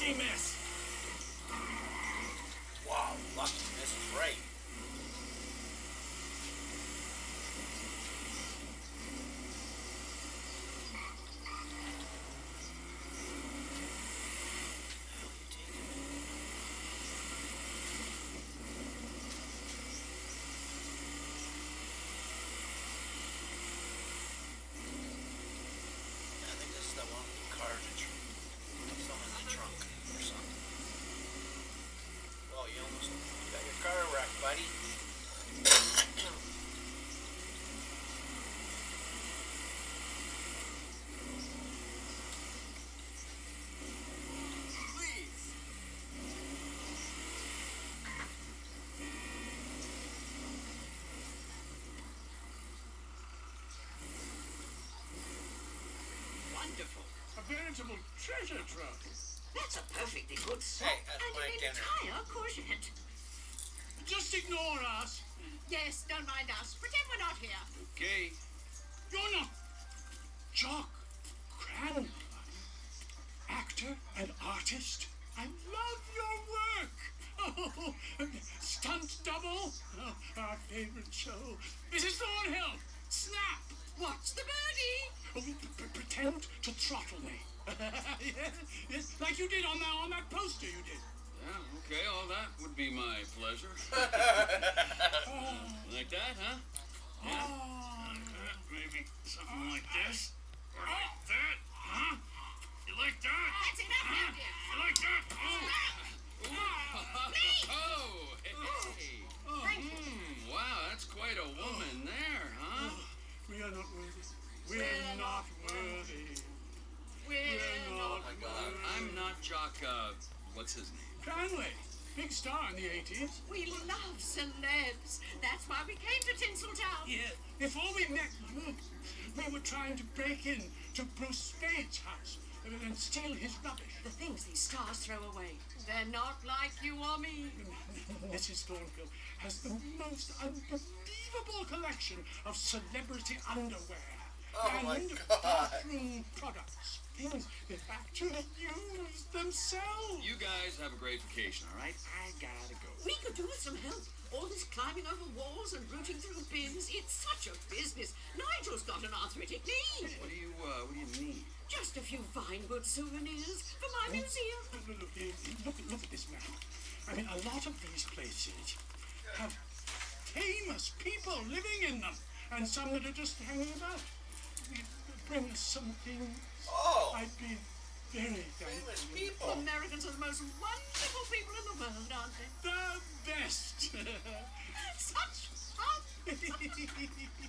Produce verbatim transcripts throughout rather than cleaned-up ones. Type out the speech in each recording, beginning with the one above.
Lucky miss. Wow, lucky miss is right. Buddy. Please. Wonderful. A veritable treasure trove. That's a perfectly good soup. Hey, that's and my an dinner. entire courgette. Just ignore us. Yes, don't mind us. Pretend we're not here. Okay. You're not Jock Cranmer, actor and artist. I love your work. Oh, stunt double. Oh, our favorite show. Missus Thornhill, snap. What's the birdie? Oh, p- p- pretend to throttle me. yes, yes, like you did on that on that poster you did. Yeah, okay, all that would be my pleasure. Oh, Like that, huh? Yeah. oh. Like that, maybe something like this. Or like that, huh? You like that? That's enough, Huh? now, dear. You like that? Oh! Ooh. Oh! Hey! Thank you. Hmm, wow, that's quite a woman there, huh? We are not worthy. We are not worthy. We're not. Oh my God. I'm not Jock, uh, what's his name? Cranley, big star in the eighties. We love celebs. That's why we came to Tinseltown. Yeah. Before we met you, we were trying to break in to Bruce Spade's house and steal his rubbish. The things these stars throw away. They're not like you or me. Missus Thornhill has the most unbelievable collection of celebrity underwear Oh and my God. bathroom products. Things that actually use themselves. You guys have a great vacation, all right? I gotta go. We could do with some help. All this climbing over walls and rooting through bins, it's such a business. Nigel's got an arthritic knee. What do you, uh, what do you mean? Just a few Vinewood souvenirs for my museum. Look, look, look, look, look at this map. I mean, a lot of these places have famous people living in them, and some that are just hanging about. Bring us something. Oh, I'd be very famous thankful. people. Americans are the most wonderful people in the world, aren't they? The best. Such fun.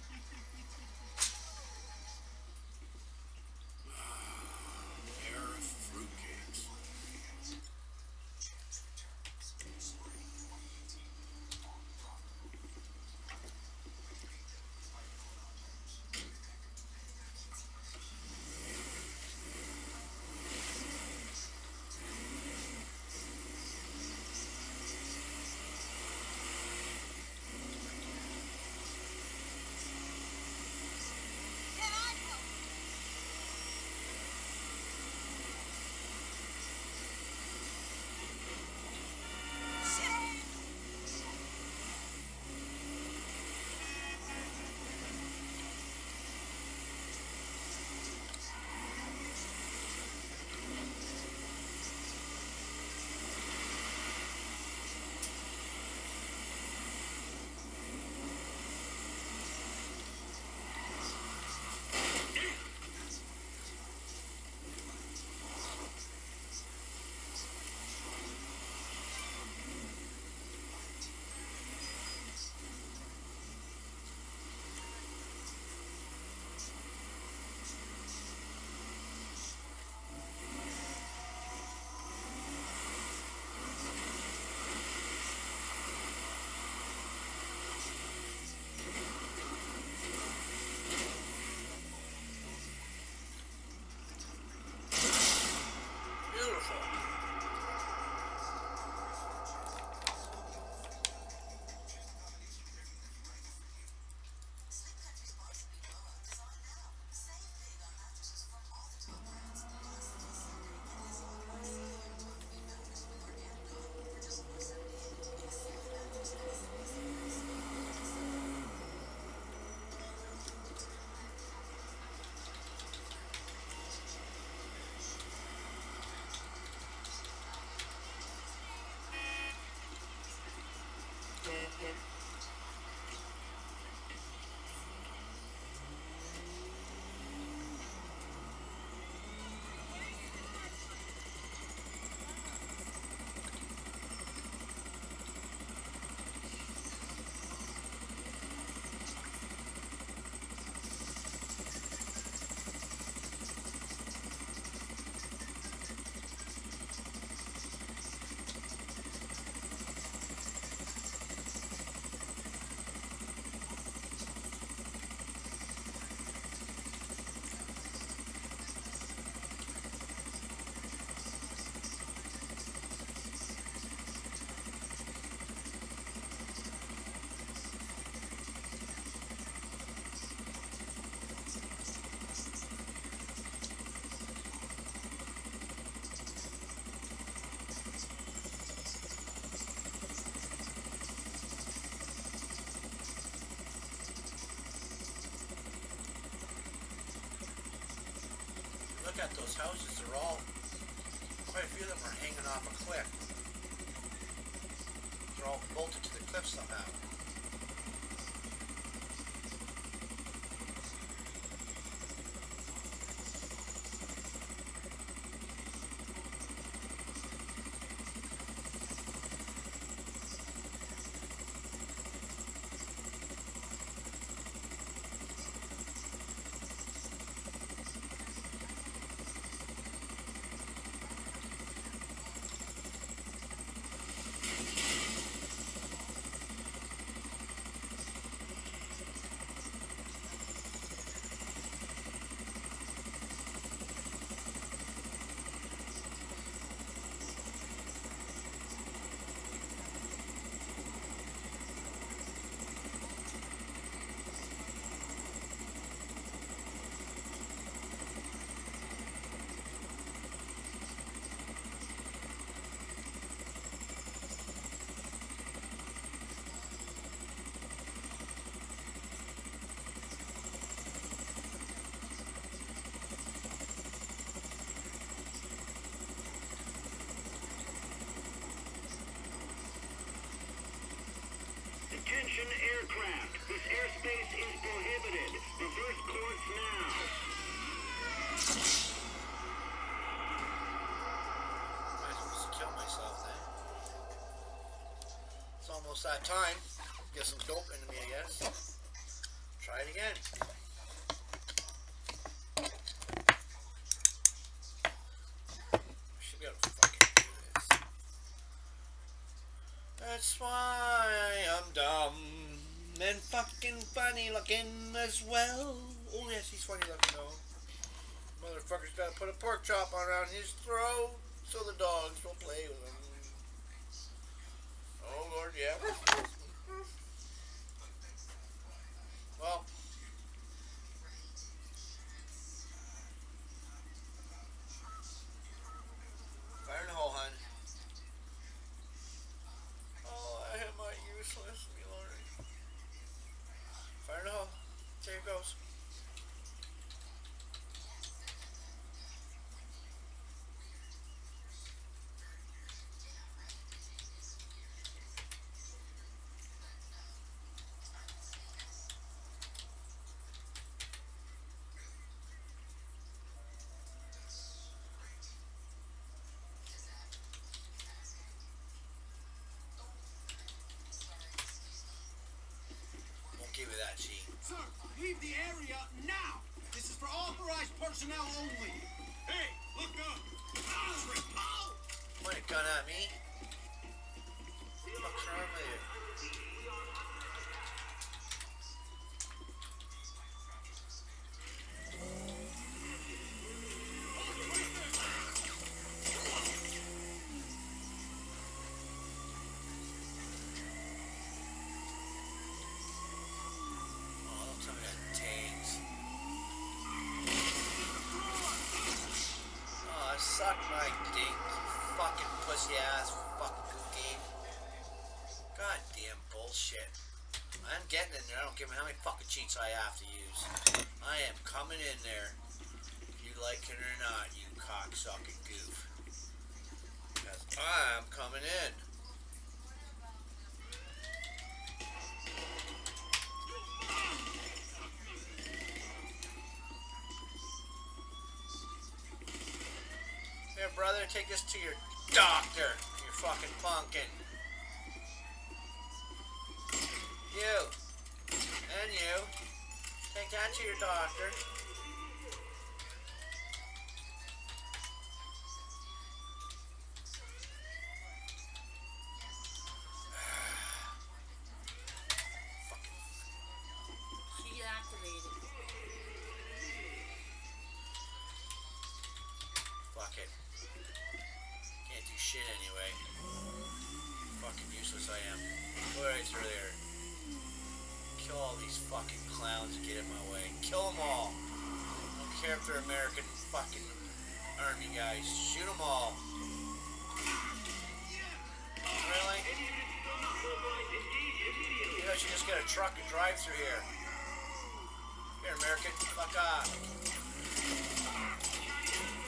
at those houses, they're all, quite a few of them are hanging off a cliff. They're all bolted to the cliff somehow. Attention aircraft. This airspace is prohibited. Reverse course now. Might as well just kill myself then. It's almost that time. Get some dope into me, I guess. Try it again. Should be able to fucking do this. That's why I'm dumb and fucking funny looking as well. Oh yes, he's funny looking though. Motherfucker's gotta put a pork chop around his throat so the dogs don't play with him. Oh Lord, yeah. Well. Fire in the hole, hun. Oh, I am my useless, me Lord. Fire in the hole. There it goes. Give me that, G. Sir, leave the area now. This is for authorized personnel only. Hey, look up. Ah, Point a gun at me. What's wrong with you? Suck my dick, you fucking pussy ass fucking cookie. Goddamn bullshit. I'm getting in there. I don't give a how many fucking cheats I have to use. I am coming in there. If you like it or not, you cocksucking goof. Because I'm coming in. Here, brother, take this to your doctor. You're fucking pumpkin. You. And you. Take that to your doctor. Deactivated. Fuck it. Can't do shit anyway. Fucking useless I am. Go right through there. Kill all these fucking clowns and get in my way. Kill them all. I don't care if they're American fucking army guys. Shoot them all. Really? You know, you just get a truck and drive through here. Here, American. Fuck off.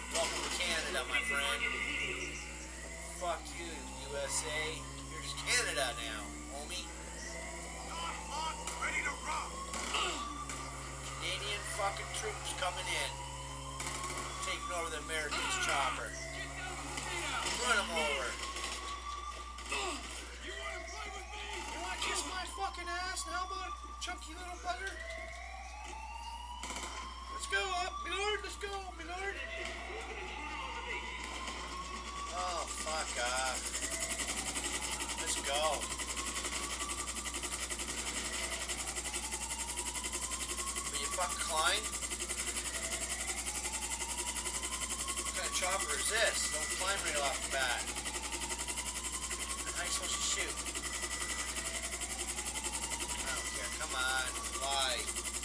one. Fuck you, U S A. You're just Canada now, homie. Ready to rock. Canadian fucking troops coming in. Taking over the Americans' chopper. Run them over. You want to play with me? You want to kiss my fucking ass? How about chunky little bugger? Let's go up, my lord. Let's go, my lord. Oh, fuck off. Let's go. Will you fuck Klein? What kind of chopper is this? Don't climb right off the bat. How are you supposed to shoot? I don't care. Come on. Fly.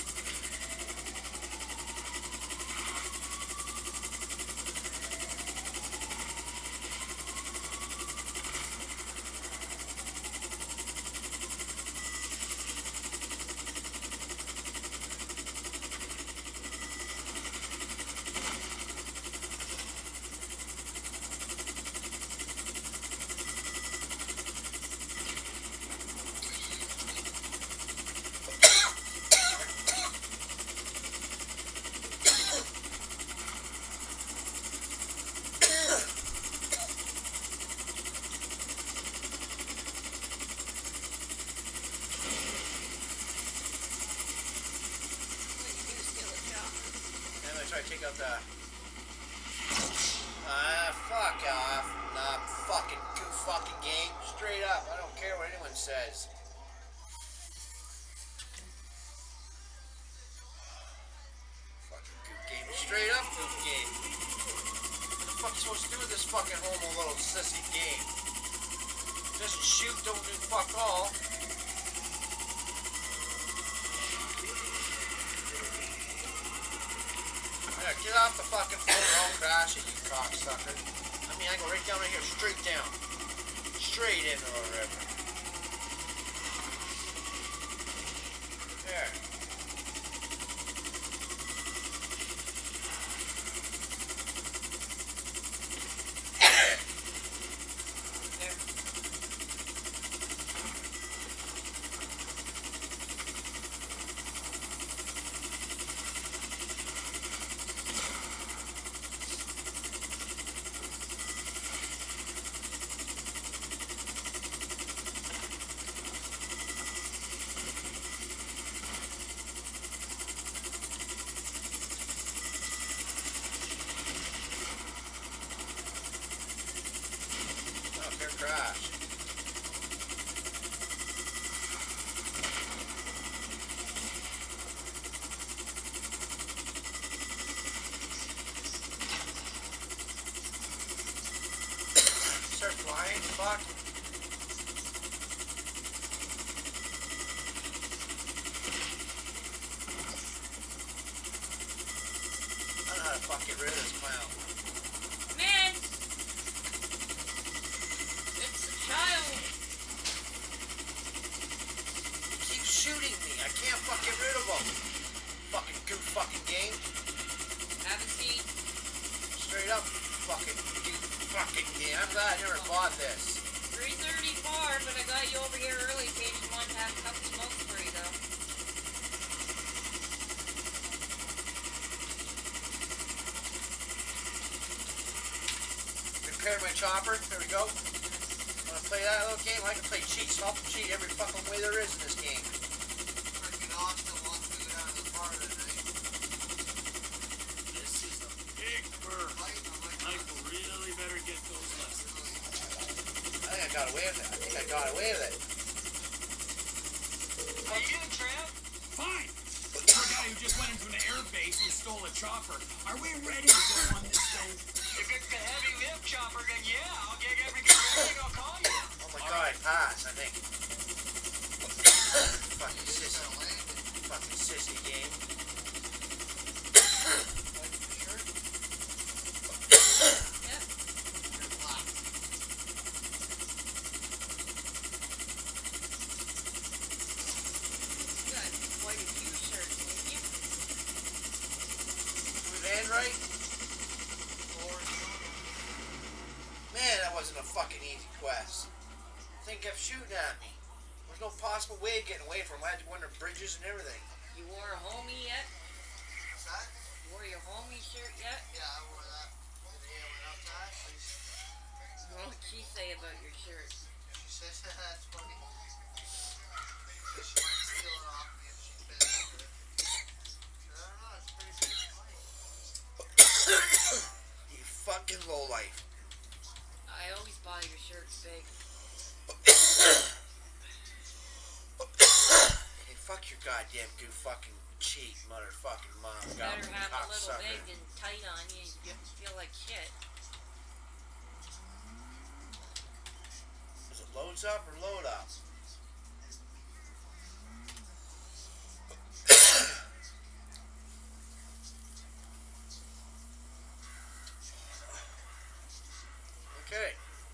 Try to take out the... Ah, fuck off. Nah, fucking goof fucking game. Straight up. I don't care what anyone says. Fucking goof game. Straight up goof game. What the fuck are you supposed to do with this fucking homo little sissy game? Doesn't shoot, don't do fuck all. Get off the fucking floor, I'll crash it, you cocksucker. I mean, I go right down right here, straight down. Straight into the river. There. Crash. Start flying, fuck. I don't know how to fuck get rid of this clown. Man! Child. He keeps shooting me. I can't fucking get rid of him. Fucking goof fucking game. Have a seat. Straight up fucking goof fucking game. I'm glad I never bought this. three thirty-four, but I got you over here early in case you want to have a couple smokes for you, though. Repair my chopper. There we go. Play that little game, I can play cheat, stop and cheat every fucking way there is in this game. Freaking Austin wants me to get out of the bar tonight. This is a big bird. Michael really better get those lessons. I think I got away with it. I think I got away with it. How you doing, Trev? Fine. You're a guy who just went into an air base and stole a chopper. Are we ready to go on this thing? If it's the heavy lift chopper, then yeah, I'll get everything ready. I'll call you. Oh my god, I passed, I think. Fucking sissy. Fucking sissy game. Yep. Good. Quite a few shirts, didn't you? Do we land right? wasn't a fucking easy quest. The thing kept shooting at me. There was no possible way of getting away from him. I had to go under bridges and everything. You wore a homie yet? What's that? You wore your homie shirt yet? Yeah, I wore that. The day I went up to that, she, What did she say about your shirt? she said, that's funny. She might steal it off me if she bit into it. I don't know, it's pretty big fight. You fucking lowlife. I always buy your shirts big. Hey, fuck your goddamn goo fucking cheat, motherfucking mom. Better goddamn have a little cocksucker. big and tight on you. You feel like shit. Is it loads up or load up? Okay.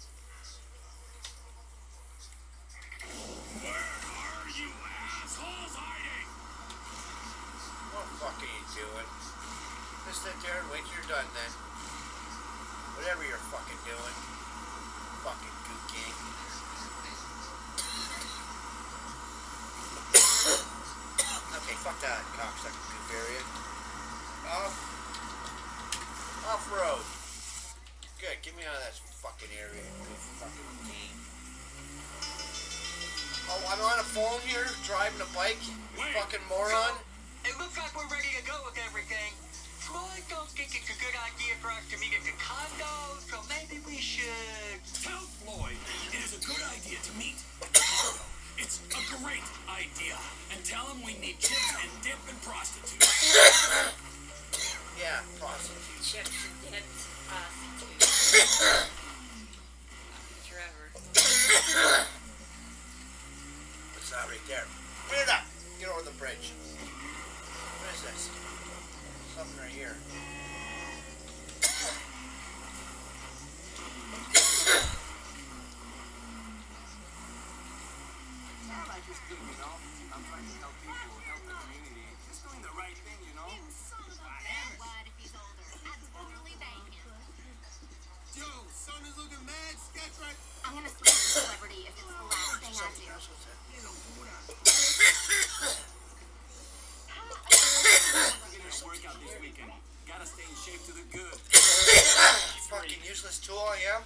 Where are you assholes hiding? What the fuck are you doing? Just sit there and wait till you're done then. Whatever you're fucking doing. Fucking gook gang. Okay, fuck that cocksucker goop area. Off. Off-road. Good, get me out of that fucking area, you fucking game. Oh, I'm on a phone here, driving a bike, you Wait. fucking moron. It looks like we're ready to go with everything. Floyd don't think it's a good idea for us to meet at the condo, so maybe we should... Tell Floyd it is a good idea to meet. It's a great idea. And tell him we need chips and dip and prostitutes. Yeah, prostitute. Chips and dips, prostitutes. Trevor. What's that right there? Put it up. Get over the bridge. What is this? Something right here. Well, I just do, you know? I'm trying to help people, help the community. Just doing the right thing, you know? What if he's older? Absolutely banging. Yo, son is looking mad sketch right... I'm gonna switch to celebrity if it's the last thing I do. Workout this weekend. Gotta stay in shape to the good. Fucking useless tool I am.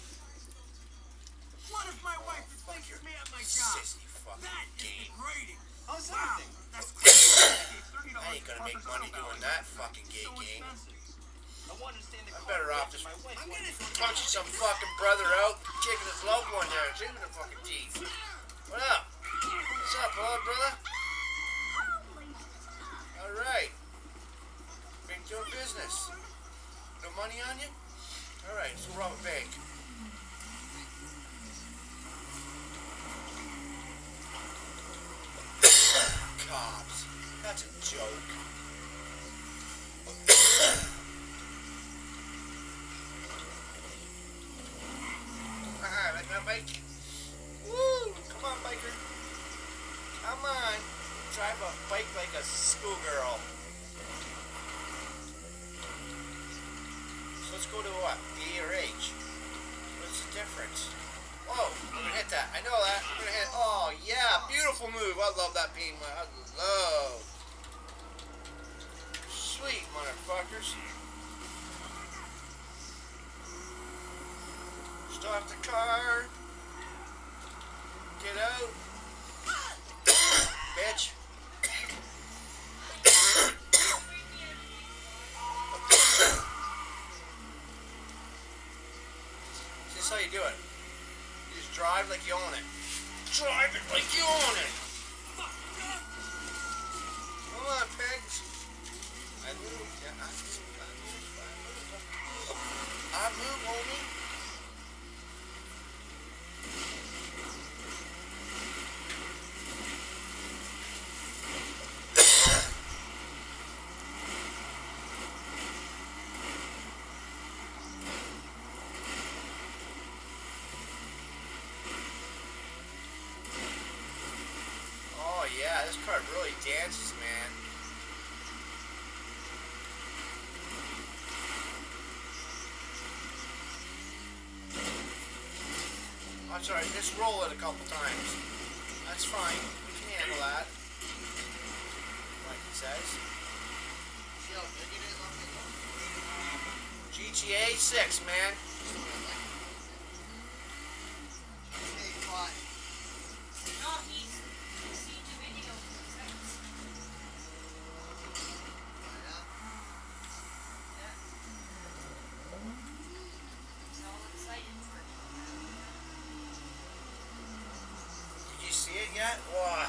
What if my wife replaces me at my job? Sissy fucking That is game. degrading. How's wow, that's crazy. I ain't gonna make money doing that fucking gay game. I want to stand in I'm better off just I'm gonna punching some fucking brother out, kicking his loved one down, shooting the fucking teeth. What up? What's up, old brother? Alright. Been doing business. No money on you? Alright, let's go rob a bank. Cops. That's a joke. Ah, like my bike. Woo! Come on, biker. Come on. Drive a bike like a schoolgirl. So let's go to what? B or H? What's the difference? Whoa, I'm gonna hit that. I know that. I'm gonna hit. Oh, yeah. Beautiful move. I love that beam. I love. Sweet motherfuckers. Stop the car. Get out. Bitch. This is how you do it. You just drive like you own it. Drive it like you own it. Come on, pigs. I move. Yeah, I move. I move. I move. I move, homie. Yeah, this card really dances, man. I'm sorry, just roll it a couple times. That's fine. We can handle that. Like it says. See how big it is on the G T A six, man. G T A five. No, he's seen the video. Yeah. Yeah. He's all excited for it. Did you see it yet? Wow.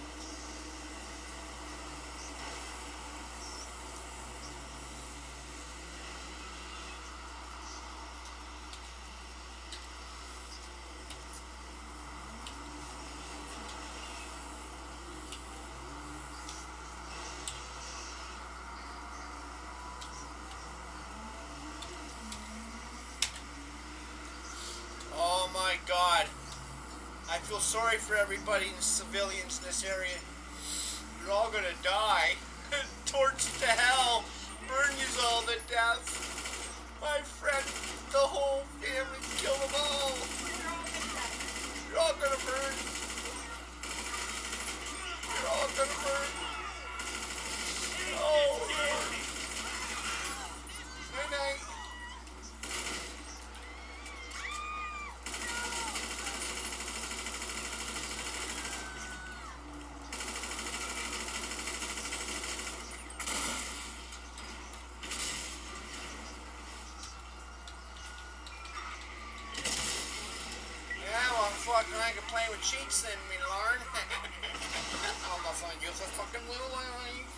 Oh my God. I feel sorry for everybody, the civilians in this area. You're all gonna die. Torched to hell. Burn yous all to death. My friend, the whole family, kill them all. You're all gonna burn. You're all gonna burn. Oh, Lord. Good night. Fucking I can play with cheats then, me lord. I'm gonna find you for fucking little life.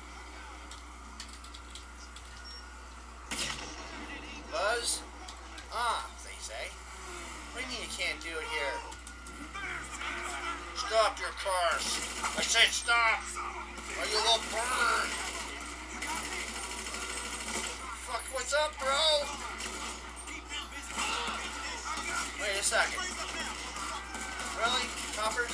Buzz? Ah, they say. What do you mean you can't do it here? Stop your cars. I said stop. Or you will burn. Fuck, what's up, bro? Wait a second. Really? Choppers?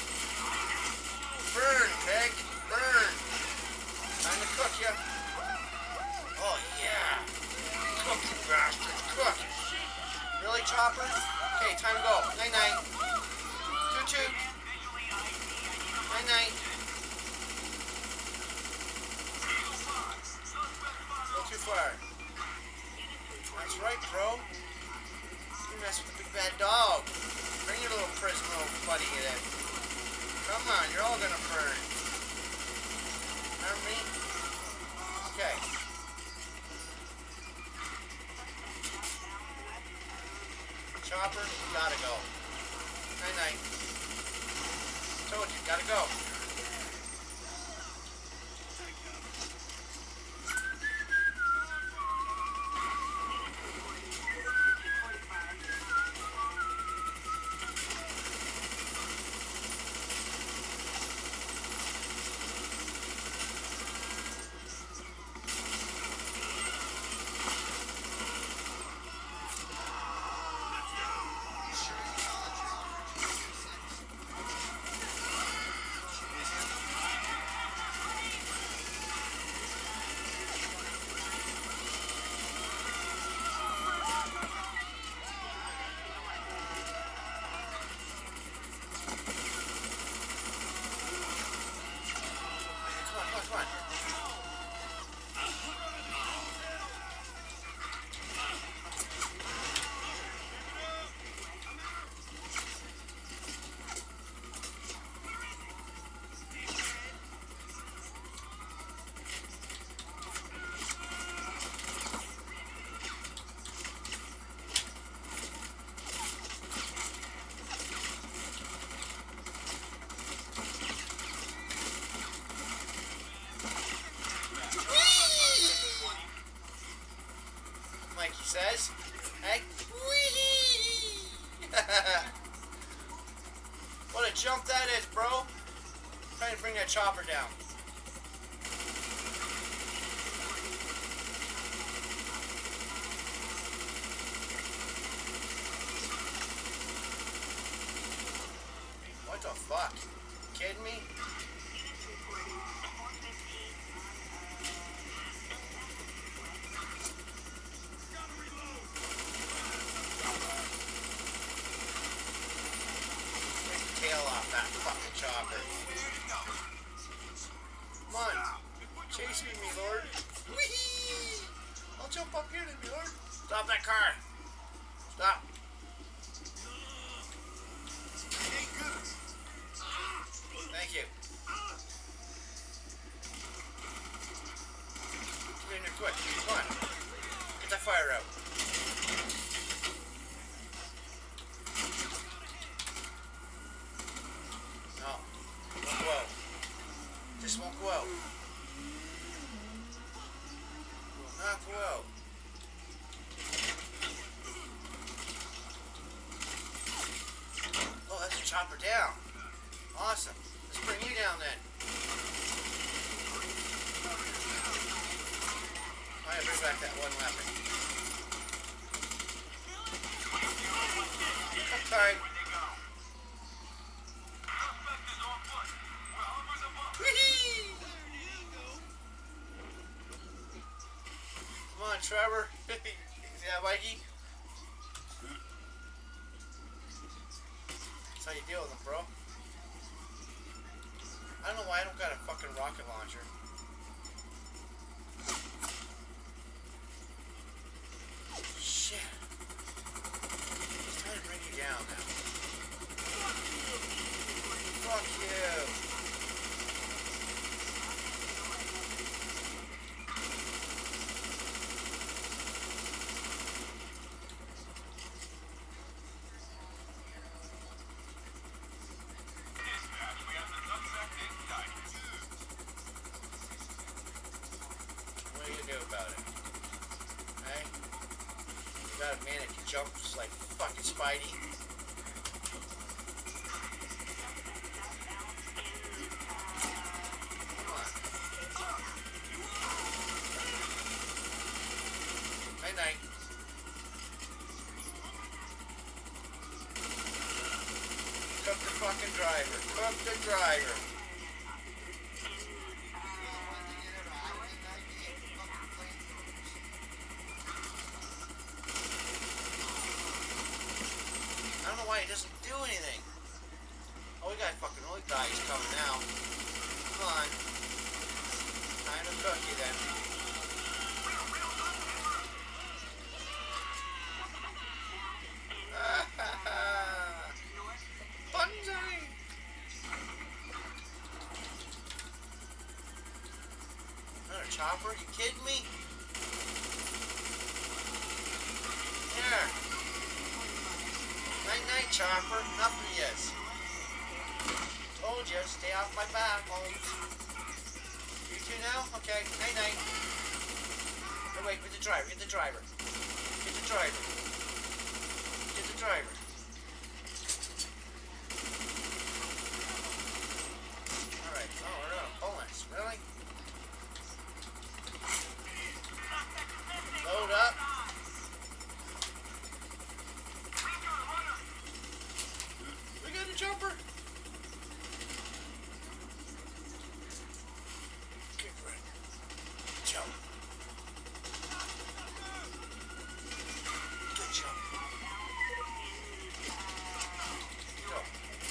Burn, pig! Burn! Time to cook ya. Oh, yeah. Cook, you bastard. Cook. Really, choppers? Okay, time to go. Night-night. Toot-toot. Night-night. Go too far. That's right, bro. You mess with the big bad dog. Bring your little Prismo buddy in. Come on, you're all gonna burn. Remember me? Okay. Chopper, you gotta go. Night night. Told you, gotta go. Says, hey, whee! What a jump that is, bro. Trying to bring that chopper down. What the fuck? You kidding me? I'll jump up here then, Lord. Stop that car. Stop. Thank you. Get in there quick. Come on. Get that fire out. No. Won't go out. Just won't go out. Will not go out. Oh, that's a chopper down. Awesome. Let's bring you down then. I gotta bring back that one weapon. Sorry. Whee! Come on, Trevor. Yeah, Mikey. That's how you deal with them, bro. I don't know why I don't got a fucking rocket launcher. Shit. It's time to bring you down now. Fuck you. What are you gonna do about it? Hey? You got a man that can jump just like fucking Spidey. Come on. Night night. Cook the fucking driver. Cook the driver. I don't know why he doesn't do anything. Oh, we got fucking old guys coming now. Come on. Time to cook you then. Bonsai! Another chopper? You kidding me? Here. Night night, chopper. Nothing yet. Told you, stay off my back, Holmes. You two now? Okay. Night night. Oh wait, get the driver. Get the driver. Get the driver. Get the driver. Alright. Oh, we're on a bonus. Really? Load up. We got a jumper. Get ready. Jump. Good jump. Go.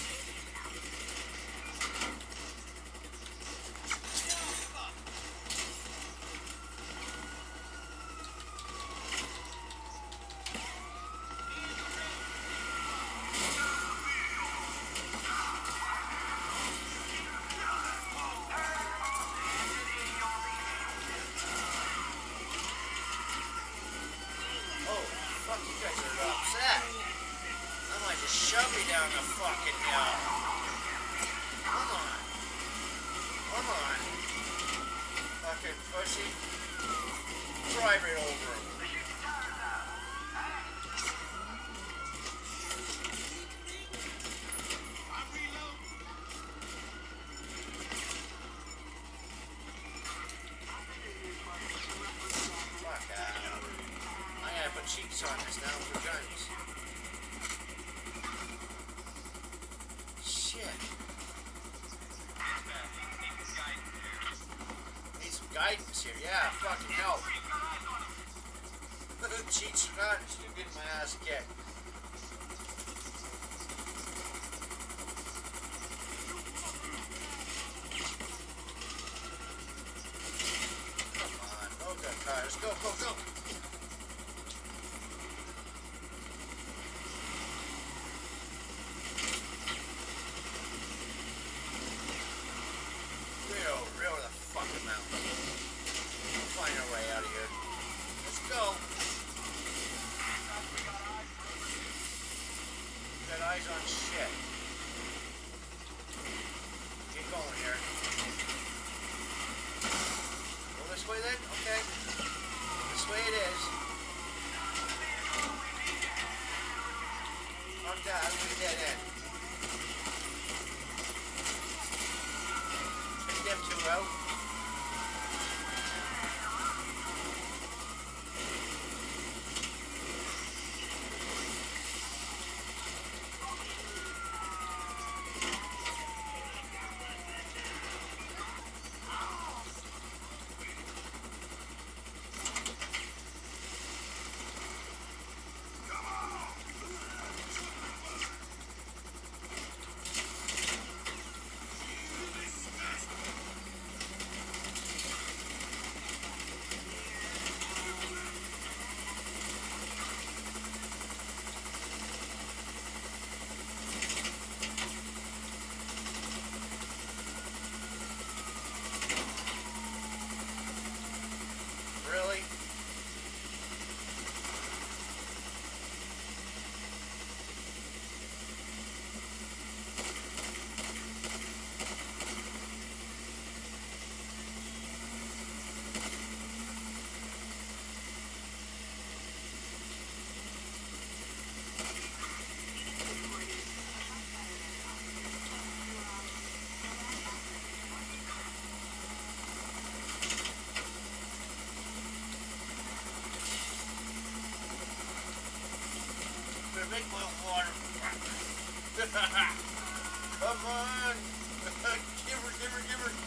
Oh, fuck, you guys are upset. I might just shove you down the fucking hill. Come on. Come on. Fucking pussy. Drive it over him. Fuck out. I gotta put cheeks on this now for guns. Shit. Need some guidance here. Yeah, fucking help. Cheats or not, still getting my ass kicked. Come on, load that car. Let's go, go, go. Take boiled water. Come on. Give her, give her, give her.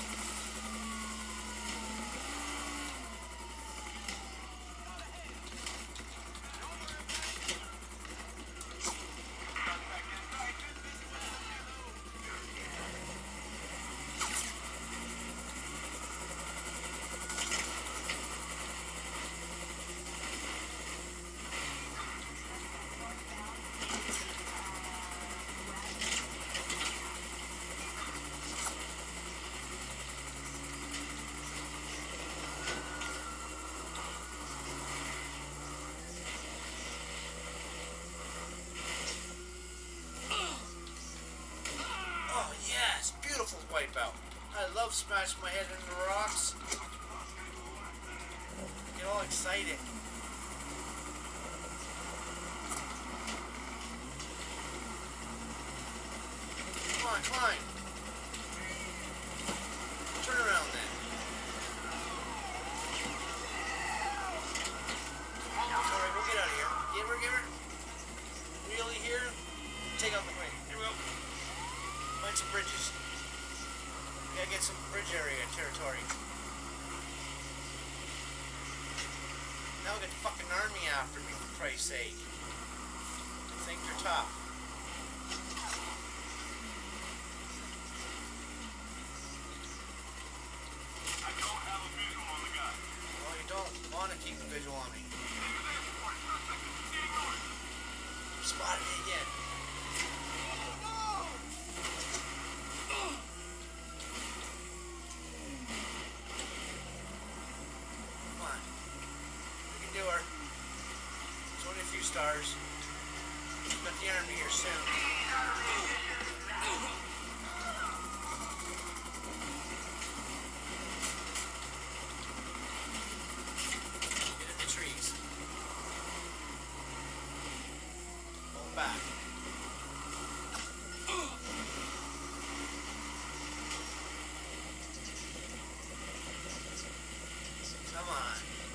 Wipeout. I love smashing my head into the rocks. Get all excited. Come on, climb. Turn around then. Alright, we'll get out of here. Give her, give her. Wheelie here. Take out the way. Here we go. Find some bridges. Gotta get some bridge area territory. Now we got the fucking army after me, for Christ's sake. They think they're tough. I don't have a visual on the guy. Well, you don't want to keep the visual on me. Spotted me again. Stars. Got the army here soon. Get in the trees. Hold back. Come on.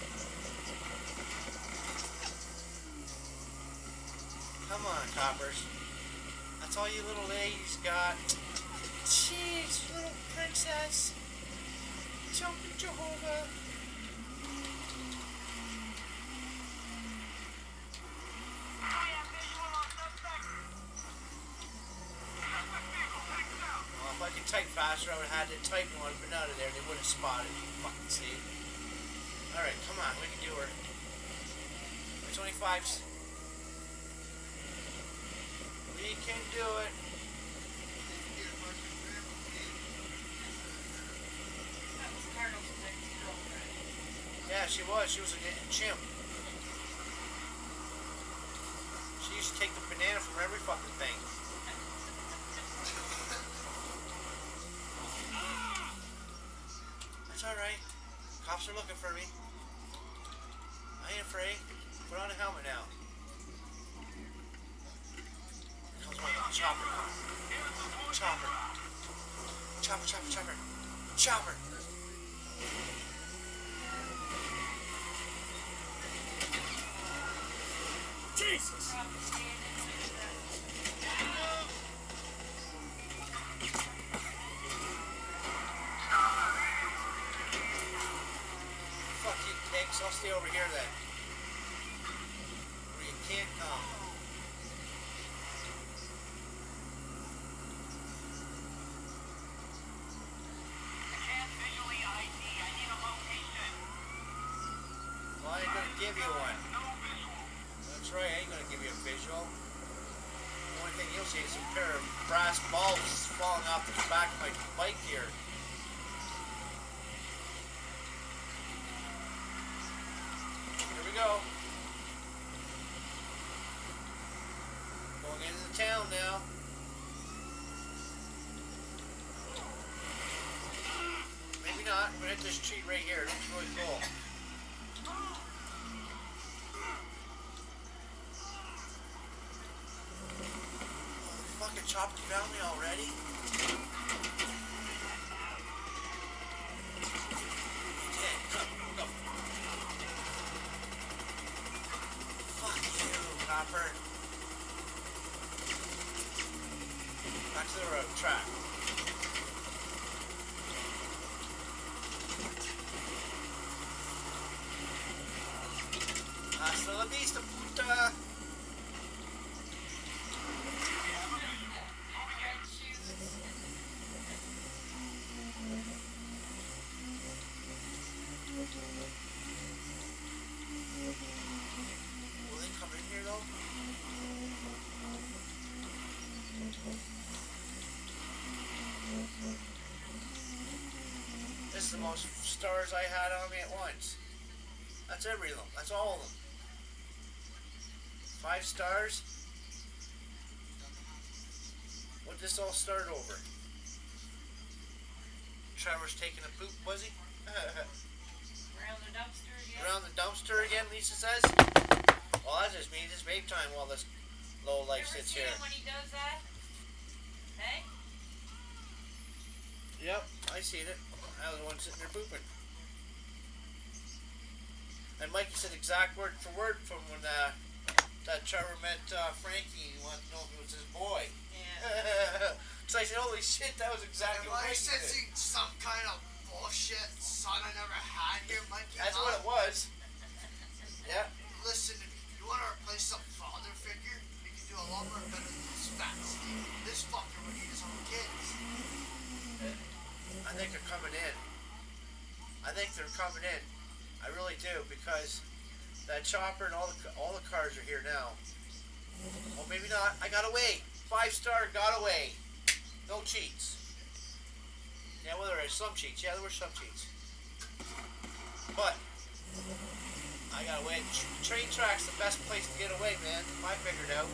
Come on, coppers. That's all you little ladies got. Jeez, little princess. Jumping Jehovah. Well, if I could type faster, I would have had to type one, but out of there, they would have spotted me. Fucking see. Alright, come on, we can do her. twenty-fives. We can do it. That was Cardinal's ex-girlfriend. Yeah, she was. She was a chimp. She used to take the banana from every fucking thing. That's alright. Cops are looking for me. I ain't afraid. Put on a helmet now. Chopper. Chopper. Chopper, chopper, chopper. Chopper. Jesus! Fuck you, pigs. I'll stay over here then. Where you can't come. Give you one. That's right, I ain't gonna give you a visual. The only thing you'll see is a pair of brass balls falling off the back of my bike here. Here we go. Going into the town now. Maybe not. I'm gonna hit this tree right here. It looks really cool. Chopper found me already? He did. Go, go. Fuck you, Copper. back to the road track. Hasta la vista, puta. Will they come in here though? This is the most stars I had on me at once. That's every of them. That's all of them. Five stars. What did this all start over? Trevor's taking a poop, was he? Around the dumpster again. Around the dumpster again, Lisa says. Well, that just means it's vape time while this low life Ever sits seen here. him when he does that? Hey? Yep, I seen it. I was the one sitting there pooping. And Mikey said exact word for word from when uh, that Trevor met uh, Frankie. He wanted to know if it was his boy. Yeah. So I said, holy shit, that was exactly And what I Mikey said did. some kind of bullshit son I never had here, Mikey. That's huh? what it was. Yeah. Listen to me. You want to replace some father figure? You can do a lot more better than this fat Steve. This fucker would eat his own kids. I think they're coming in. I think they're coming in. I really do, because that chopper and all the all the cars are here now. Well, maybe not. I got away. Five star got away. No cheats. Yeah, well, there are some cheats. Yeah, there were some cheats. But I got away. Train track's the best place to get away, man. I figured out.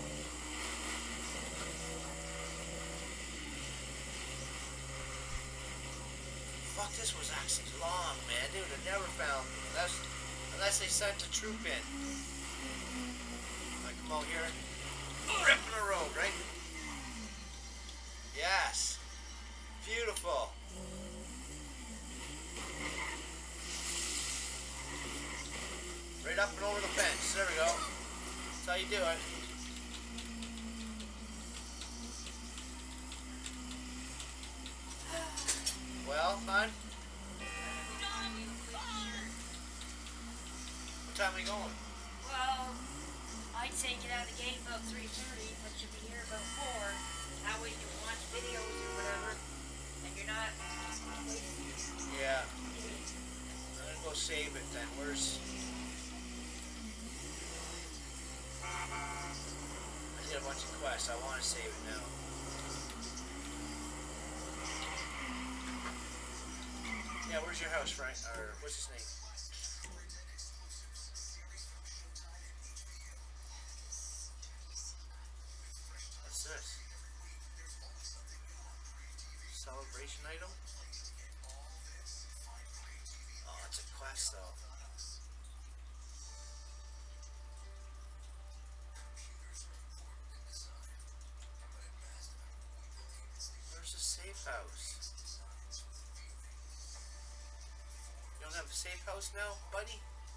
Fuck, this was actually long, man. Dude, I never found unless unless they sent a troop in. I come out here, ripping the road, right? Yes. Beautiful. Right up and over the fence. There we go. That's how you do it. Well, hon? What time are we going? Well, I'd say get out of the gate about three thirty, but you'll be here about four. That way you can watch videos or whatever, and you're not wasting. Yeah. I'm gonna go save it then. Where's... I did a bunch of quests. I want to save it now. Yeah, where's your house, Frank? Or what's his name? What's this? Celebration item? Oh, it's a quest though. Where's the safe house? You don't have a safe house now, buddy?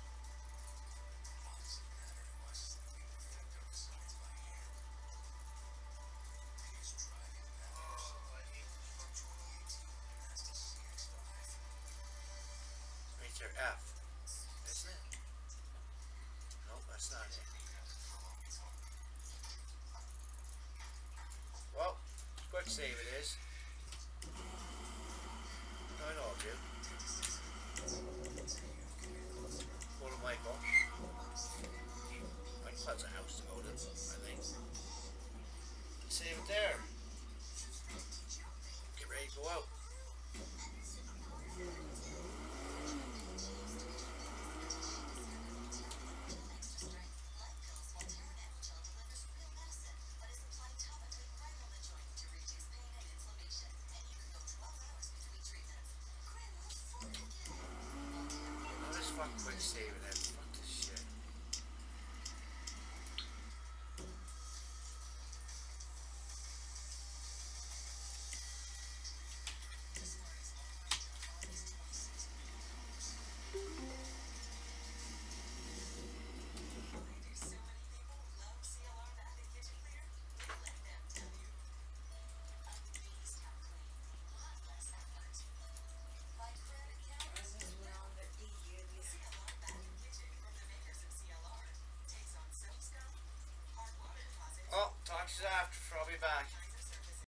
Right there, F. Isn't it? Nope, that's not it. Well, quick save it is. No, I know I'll do. Go to Michael. Michael has a house to go to, I think. Save it there. Get ready to go out. Fuck quick saving it. Fuck this shit. back.